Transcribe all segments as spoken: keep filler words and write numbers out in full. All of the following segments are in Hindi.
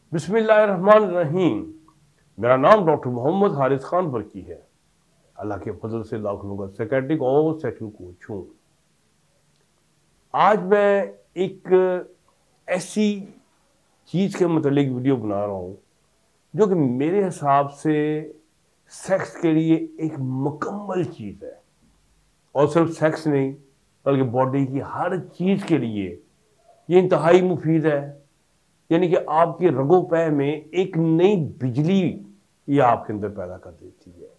बिस्मिल्लाहिर्रहमानिर्रहीम। मेरा नाम डॉक्टर मोहम्मद हारिस खान वर्की है। अल्लाह के फजल से लाखों का सेक्रेटरी और सेक्शन कोच हूँ। आज मैं एक ऐसी चीज़ के मतलब वीडियो बना रहा हूँ जो कि मेरे हिसाब से सेक्स के लिए एक मुकम्मल चीज़ है, और सिर्फ सेक्स नहीं बल्कि बॉडी की हर चीज़ के लिए ये इंतहाई मुफीद है। यानी कि आपके रगों पैर में एक नई बिजली ये आपके अंदर पैदा कर देती है।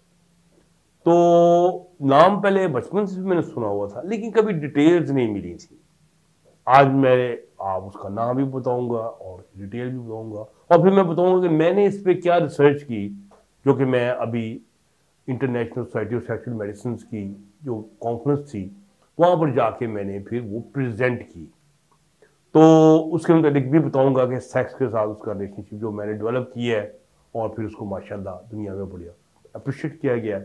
तो नाम पहले बचपन से मैंने सुना हुआ था, लेकिन कभी डिटेल्स नहीं मिली थी। आज मैं आप उसका नाम भी बताऊंगा और डिटेल भी बताऊंगा, और फिर मैं बताऊंगा कि मैंने इस पर क्या रिसर्च की, जो कि मैं अभी international society of sexual medicine की जो कॉन्फ्रेंस थी वहाँ पर जाके मैंने फिर वो प्रेजेंट की। तो उसके मुताबिक भी बताऊंगा कि सेक्स के साथ उसका रिलेशनशिप जो मैंने डेवलप की है और फिर उसको माशाल्लाह दुनिया में बढ़िया अप्रिशिएट किया गया है।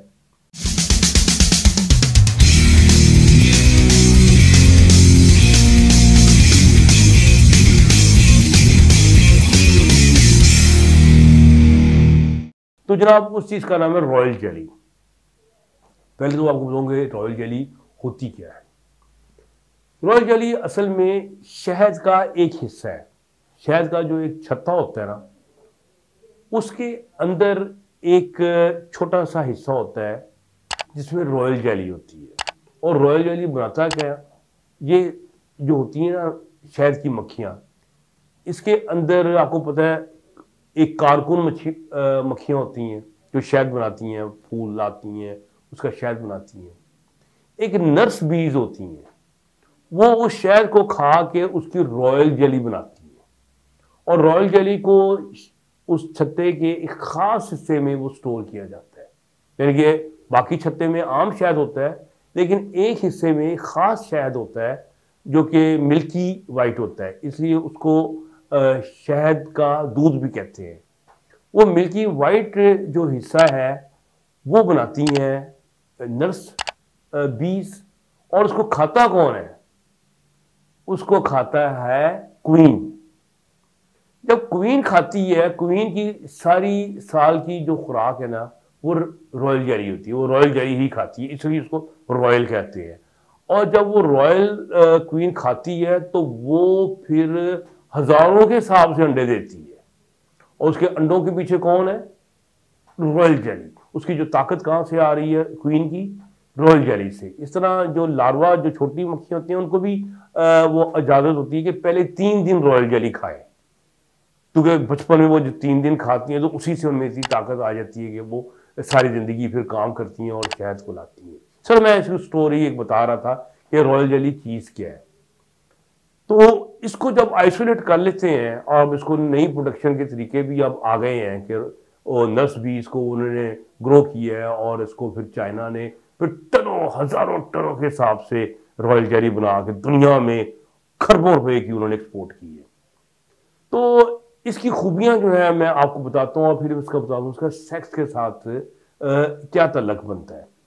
तो जनाब उस चीज़ का नाम है रॉयल जेली। पहले तो आपको बताऊंगे रॉयल जेली होती क्या है। रॉयल जेली असल में शहद का एक हिस्सा है। शहद का जो एक छत्ता होता है ना, उसके अंदर एक छोटा सा हिस्सा होता है जिसमें रॉयल जेली होती है। और रॉयल जेली बनाता क्या है, ये जो होती है ना शहद की मक्खियाँ, इसके अंदर आपको पता है एक कारकुन मक्खी मक्खियाँ होती हैं जो शहद बनाती हैं, फूल लाती हैं, उसका शहद बनाती हैं। एक नर्स बीज होती हैं, वो उस शहद को खा के उसकी रॉयल जेली बनाती है, और रॉयल जेली को उस छत्ते के एक खास हिस्से में वो स्टोर किया जाता है। यानी कि बाकी छत्ते में आम शहद होता है, लेकिन एक हिस्से में खास शहद होता है जो कि मिल्की वाइट होता है, इसलिए उसको शहद का दूध भी कहते हैं। वो मिल्की वाइट जो हिस्सा है वो बनाती हैं नर्स बीज, और उसको खाता कौन है? उसको खाता है क्वीन। जब क्वीन खाती है, क्वीन की सारी साल की जो खुराक है ना वो रॉयल जेली होती है, वो रॉयल जेली ही खाती है, इसलिए उसको रॉयल कहते हैं। और जब वो रॉयल क्वीन खाती है तो वो फिर हजारों के हिसाब से अंडे देती है, और उसके अंडों के पीछे कौन है? Royal jelly. उसकी जो ताकत कहाँ से आ रही है क्वीन की? रॉयल जेली से। इस तरह जो लार्वा जो छोटी मक्खियाँ होती हैं उनको भी आ, वो इजाज़त होती है कि पहले तीन दिन रॉयल जेली खाएं, क्योंकि बचपन में वो जो तीन दिन खाती हैं तो उसी से उनमें इतनी ताकत आ जाती है कि वो सारी ज़िंदगी फिर काम करती हैं और शहद को लाती हैं। सर मैं इसकी स्टोरी एक बता रहा था कि रॉयल जेली चीज़ क्या है। तो इसको जब आइसोलेट कर लेते हैं, और अब इसको नई प्रोडक्शन के तरीके भी अब आ गए हैं कि और नर्स भी इसको उन्होंने ग्रो किया है, और इसको फिर चाइना ने फिर टनों हजारों टनों के हिसाब से रॉयल जेली बना के दुनिया में खरबों रुपए की उन्होंने एक्सपोर्ट की है। तो इसकी खूबियां जो है मैं आपको बताता हूँ, और फिर उसका बता दूँ उसका सेक्स के साथ आ, क्या ताल्लुक बनता है।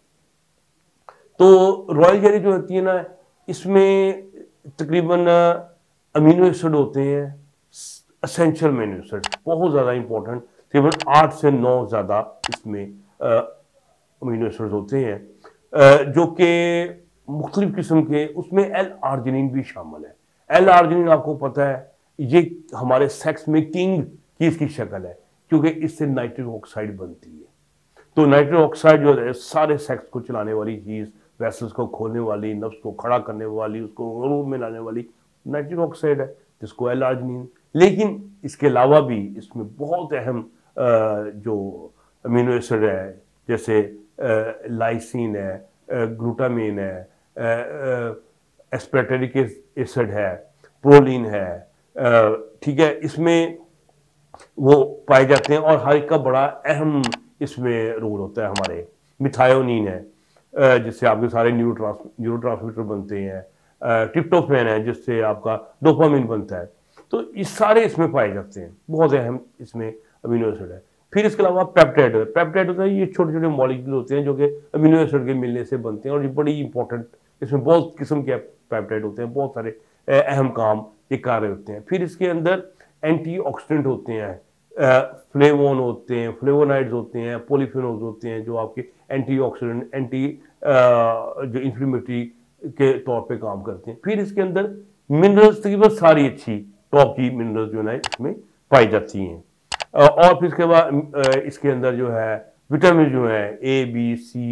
तो रॉयल जेली जो होती है ना, इसमें तकरीबन अमीनो एसिड होते हैं, एसेंशियल अमीनो एसिड बहुत ज़्यादा इंपॉर्टेंट, तकरीबन आठ से नौ ज़्यादा इसमें अमीनो एसिड होते हैं, आ, जो कि मुख्तलिफ किस्म के, उसमें एल आर्जिनिन भी शामिल है। एल आर्जिनिन आपको पता है ये हमारे सेक्स में किंग की इसकी शक्ल है, क्योंकि इससे नाइट्रिक ऑक्साइड बनती है। तो नाइट्रिक ऑक्साइड जो है सारे सेक्स को चलाने वाली चीज़, वेसल्स को खोलने वाली, नफ्स को खड़ा करने वाली, उसको गुरूर में लाने वाली नाइट्रिक ऑक्साइड है, जिसको एल आर्जिनिन। लेकिन इसके अलावा भी इसमें बहुत अहम जो अमीनो एसिड है, जैसे लाइसिन है, ग्लूटामिन है, एस्पेरेटिक एसिड है, प्रोलिन है, ठीक है, इसमें वो पाए जाते हैं। और हर एक का बड़ा अहम इसमें रोल होता है। हमारे मिथायोनिन है जिससे आपके सारे न्यूरो न्यूरोट्रांसमीटर बनते हैं, ट्रिप्टोफैन है जिससे आपका डोपामिन बनता है। तो इस सारे इसमें पाए जाते हैं, बहुत अहम इसमें अमीनो एसिड है। फिर इसके अलावा पेप्टाइड है। पेप्टाइड होता है ये छोटे छोटे मॉलिक्यूल होते हैं जो कि अमीनो एसिड के मिलने से बनते हैं, और ये बड़ी इंपॉर्टेंट, इसमें बहुत किस्म के पेप्टाइड होते हैं, बहुत सारे अहम काम ये कर रहे होते हैं। फिर इसके अंदर एंटीऑक्सीडेंट होते हैं फ्लेवोन होते हैं, फ्लेवोनाइड्स होते हैं, पॉलीफेनोल्स होते हैं जो आपके एंटीऑक्सीडेंट, एंटी जो इन्फ्लेमेटरी के तौर पे काम करते हैं। फिर इसके अंदर मिनरल्स तकरीबन सारी अच्छी टॉप की मिनरल्स जो है इसमें पाई जाती हैं। और फिर इसके बाद इसके अंदर जो है विटामिन जो है A B C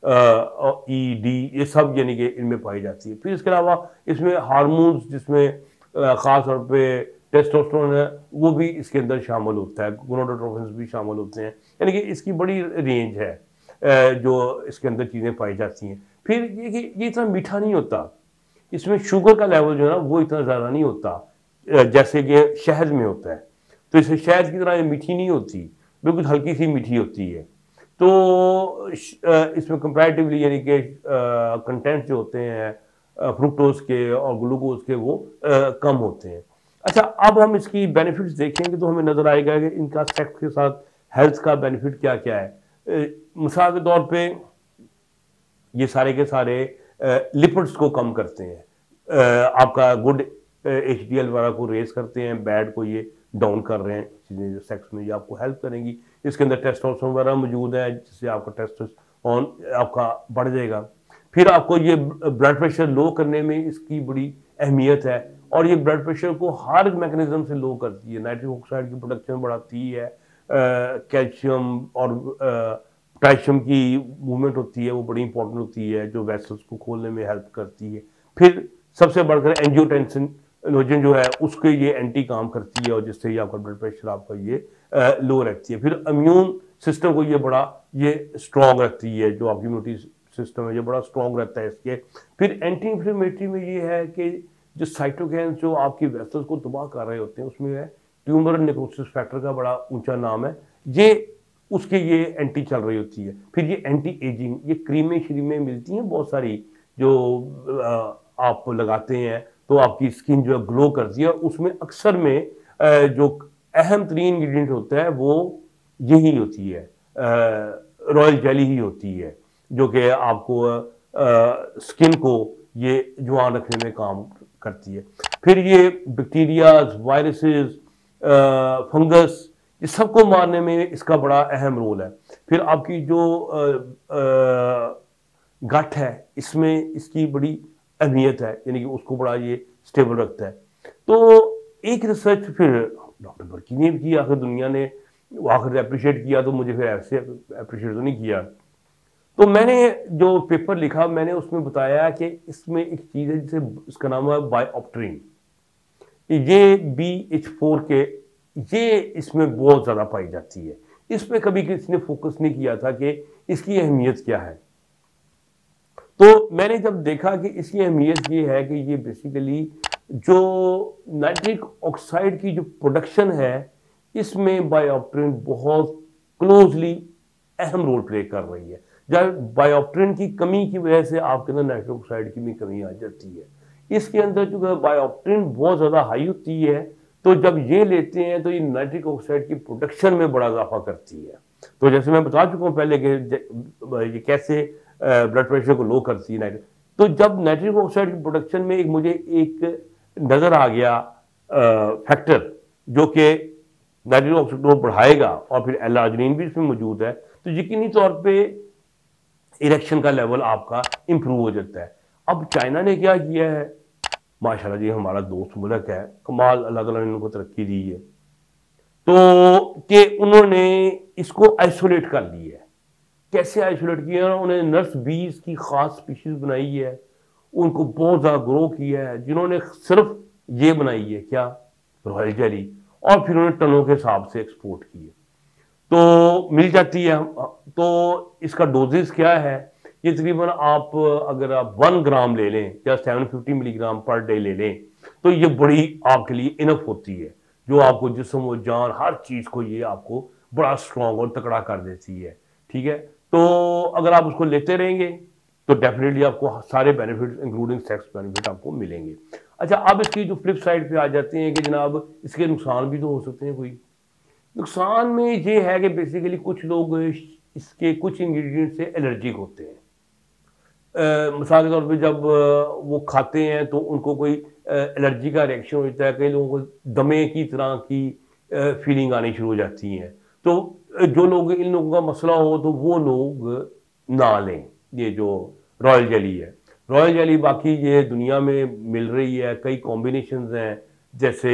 E D ये सब यानी कि इनमें पाई जाती है। फिर इसके अलावा इसमें हार्मोन्स जिसमें ख़ास तौर पे टेस्टोस्टेरोन है वो भी इसके अंदर शामिल होता है, गोनाडोट्रोफिन्स भी शामिल होते हैं, यानी कि इसकी बड़ी रेंज है जो इसके अंदर चीज़ें पाई जाती हैं। फिर ये कि ये इतना मीठा नहीं होता, इसमें शुगर का लेवल जो है ना वो इतना ज़्यादा नहीं होता जैसे कि शहद में होता है। तो इसमें शहद की तरह ये मीठी नहीं होती, बिल्कुल हल्की सी मीठी होती है। तो इसमें कंपैरेटिवली यानी कि कंटेंट जो होते हैं फ्रुक्टोज के और ग्लूकोज के वो आ, कम होते हैं। अच्छा, अब हम इसकी बेनिफिट्स देखेंगे तो हमें नज़र आएगा कि इनका सेक्स के साथ हेल्थ का बेनिफिट क्या क्या है। मिसाल के तौर पे ये सारे के सारे लिपिड्स को कम करते हैं, आ, आपका गुड एच डी एल वगैरह को रेस करते हैं, बैड को ये डाउन कर रहे हैं। चीज़ें जो सेक्स में ये आपको हेल्प करेंगी। इसके अंदर टेस्टोस्टेरोन वगैरह मौजूद है जिससे आपका टेस्टोस्टेरोन आपका बढ़ जाएगा। फिर आपको ये ब्लड प्रेशर लो करने में इसकी बड़ी अहमियत है और ये ब्लड प्रेशर को हर मैकेनिज्म से लो करती है। नाइट्रिक ऑक्साइड की प्रोडक्शन बढ़ाती है, कैल्शियम और पोटेशियम की मूवमेंट होती है वो बड़ी इंपॉर्टेंट होती है जो वेसल्स को खोलने में हेल्प करती है। फिर सबसे बढ़कर एंजियोटेंसिन लोजन जो है उसके ये एंटी काम करती है और जिससे ये आपका ब्लड प्रेशर आपका ये लो रखती है। फिर इम्यून सिस्टम को ये बड़ा ये स्ट्रॉन्ग रखती है, जो आपकी इम्यूनिटी सिस्टम है ये बड़ा स्ट्रॉन्ग रहता है इसके। फिर एंटी इन्फ्लेमेटरी में ये है कि जो साइटोकैन जो आपकी वेसल्स को तबाह कर रहे होते हैं उसमें है ट्यूमर नेक्रोसिस फैक्टर का बड़ा ऊंचा नाम है, ये उसके ये एंटी चल रही होती है। फिर ये एंटी एजिंग, ये क्रीमें श्रीमें मिलती हैं बहुत सारी जो आप लगाते हैं तो आपकी स्किन जो है ग्लो करती है। उसमें अक्सर में जो अहम तरीन इंग्रेडिएंट होता है वो यही होती है, रॉयल जेली ही होती है जो कि आपको स्किन को ये जवान रखने में काम करती है। फिर ये बैक्टीरियाज, वायरसेस, फंगस ये सबको मारने में इसका बड़ा अहम रोल है। फिर आपकी जो गट है इसमें इसकी बड़ी अहमियत है, यानी कि उसको बड़ा ये स्टेबल रखता है। तो एक रिसर्च फिर डॉक्टर बर्की ने भी किया, आखिर दुनिया ने आखिर अप्रिशिएट किया तो मुझे फिर ऐसे अप्रिशिएट तो नहीं किया। तो मैंने जो पेपर लिखा मैंने उसमें बताया कि इसमें एक चीज़ है जिसे इसका नाम है बायोप्ट्रिन, ये बी एच फोर के ये इसमें बहुत ज़्यादा पाई जाती है। इस पर कभी किसी ने फोकस नहीं किया था कि इसकी अहमियत क्या है। तो मैंने जब देखा कि इसकी अहमियत ये है कि ये बेसिकली जो नाइट्रिक ऑक्साइड की जो प्रोडक्शन है इसमें बायोप्ट्रिन बहुत क्लोजली अहम रोल प्ले कर रही है। जब बायोप्ट्रिन की कमी की वजह से आपके अंदर नाइट्रिक ऑक्साइड की भी कमी आ जाती है। इसके अंदर जो है बायोप्ट्रिन बहुत ज़्यादा हाई होती है, तो जब ये लेते हैं तो ये नाइट्रिक ऑक्साइड की प्रोडक्शन में बड़ा इजाफा करती है। तो जैसे मैं बता चुका हूँ पहले कि ये कैसे ब्लड प्रेशर को लो करती है नाइट्रिक। तो जब नाइट्रिक ऑक्साइड की प्रोडक्शन में एक मुझे एक नज़र आ गया फैक्टर जो कि नाइट्रिक ऑक्साइड को बढ़ाएगा और फिर एल-आर्जिनिन भी इसमें मौजूद है, तो यकीनी तौर पे इरेक्शन का लेवल आपका इम्प्रूव हो जाता है। अब चाइना ने क्या किया है, माशाल्लाह जी हमारा दोस्त मुल्क है, कमाल अल्लाह ताला ने उनको तरक्की दी है, तो कि उन्होंने इसको आइसोलेट कर लिया है। कैसे आइसोलेट किया, उन्होंने नर्स बीज की खास स्पीशीज बनाई है, उनको बहुत ज़्यादा ग्रो किया है, जिन्होंने सिर्फ ये बनाई है क्या, रॉयल जेली, और फिर उन्होंने टनों के हिसाब से एक्सपोर्ट किए तो मिल जाती है। तो इसका डोजेस क्या है, ये तकरीबन आप अगर आप वन ग्राम ले लें या seven fifty milligram per day ले लें तो ये बड़ी आपके लिए इनफ होती है, जो आपको जिस्म और जान हर चीज़ को ये आपको बड़ा स्ट्रॉन्ग और तकड़ा कर देती है। ठीक है, तो अगर आप उसको लेते रहेंगे तो डेफिनेटली आपको सारे बेनिफिट्स इंक्लूडिंग सेक्स बेनिफिट आपको मिलेंगे। अच्छा, अब इसकी जो फ्लिप साइड पे आ जाते हैं कि जनाब इसके नुकसान भी तो हो सकते हैं। कोई नुकसान में ये है कि बेसिकली कुछ लोग इसके कुछ इंग्रेडिएंट से एलर्जिक होते हैं। मिसाल के तौर पे जब वो खाते हैं तो उनको कोई एलर्जी का रिएक्शन होता है, कई लोगों को दमे की तरह की फीलिंग आनी शुरू हो जाती हैं। तो जो लोग इन लोगों का मसला हो तो वो लोग ना लें ये जो रॉयल जेली है। रॉयल जेली बाकी ये दुनिया में मिल रही है, कई कॉम्बिनेशंस हैं, जैसे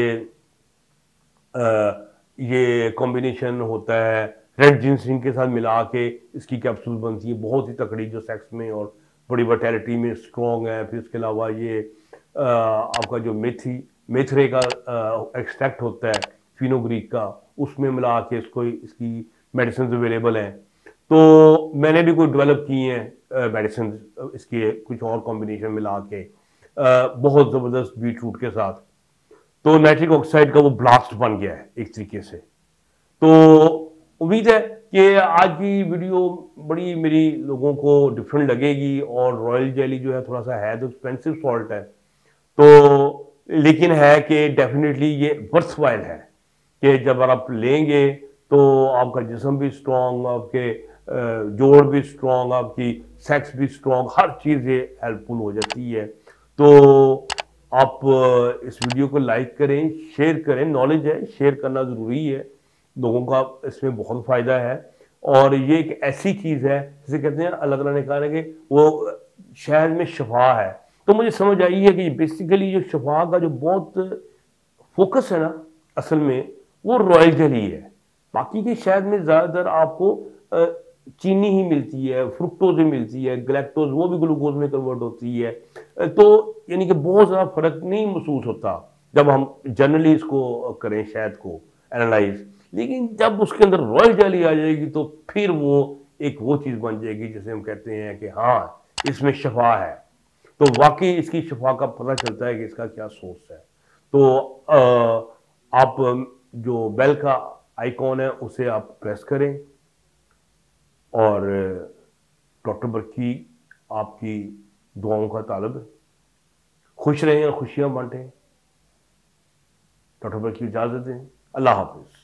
आ, ये कॉम्बिनेशन होता है रेड जिनसिंग के साथ मिला के इसकी कैप्सूल बनती है, बहुत ही तकड़ी, जो सेक्स में और बड़ी वर्टेलिटी में स्ट्रॉन्ग है। फिर इसके अलावा ये आ, आपका जो मेथी मेथरे का एक्सट्रैक्ट होता है फिनोग्रीक का, उसमें मिला के इसको इसकी मेडिसिन अवेलेबल हैं। तो मैंने भी कोई डेवलप की हैं मेडिसिन इसके कुछ और कॉम्बिनेशन मिला के, आ, बहुत ज़बरदस्त बीटरूट के साथ। तो नाइट्रिक ऑक्साइड का वो ब्लास्ट बन गया है एक तरीके से। तो उम्मीद है कि आज की वीडियो बड़ी मेरी लोगों को डिफरेंट लगेगी। और रॉयल जेली जो है थोड़ा सा है तो एक्सपेंसिव सॉल्ट है, तो लेकिन है कि डेफिनेटली ये वर्थवाइल है कि जब आप लेंगे तो आपका जिस्म भी स्ट्रॉन्ग, आपके जोड़ भी स्ट्रॉन्ग, आपकी सेक्स भी स्ट्रॉन्ग, हर चीज़ ये हेल्पफुल हो जाती है। तो आप इस वीडियो को लाइक करें, शेयर करें। नॉलेज है, शेयर करना ज़रूरी है, लोगों का इसमें बहुत फ़ायदा है। और ये एक ऐसी चीज़ है जिसे कहते हैं, अल्लाह ताला ने कहा है कि वो शहद में शफा है। तो मुझे समझ आई है कि बेसिकली जो शफा का जो बहुत फोकस है ना, असल में वो रॉयल जेली है। बाकी के शहद में ज़्यादातर आपको चीनी ही मिलती है, फ्रुक्टोज ही मिलती है, ग्लैक्टोज वो भी ग्लूकोज में कन्वर्ट होती है। तो यानी कि बहुत ज़्यादा फर्क नहीं महसूस होता जब हम जनरली इसको करें शहद को एनालाइज। लेकिन जब उसके अंदर रॉयल जेली आ जाएगी तो फिर वो एक वो चीज़ बन जाएगी जिसे हम कहते हैं कि हाँ इसमें शफा है। तो वाकई इसकी शफा का पता चलता है कि इसका क्या सोर्स है। तो आ, आप जो बेल का आइकॉन है उसे आप प्रेस करें और डॉक्टर बरकी आपकी दुआओं का तालब है। खुश रहें और खुशियां बांटें। डॉक्टर बरकी इजाज़त दें। अल्लाह हाफिज़।